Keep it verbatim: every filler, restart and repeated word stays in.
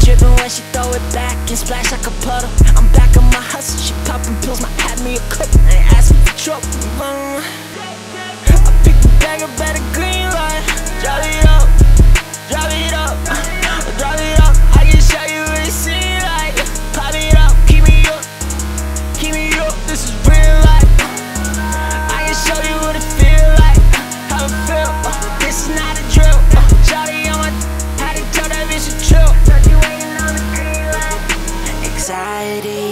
dripping when she throw it back and splash like a puddle. I'm back on my hustle, she popping pills, might have me a cup. I ain't asking for trouble. um, I picked the bag up at a green light. Drive it up, drive it up, drive it up. I can show you what it seems like. Pop it up, keep me up, keep me up. This is real life. I can show you what it feel like, how it feel. uh, This is not a drill. uh, Shawty on my, had to tell that bitch to chill. Anxiety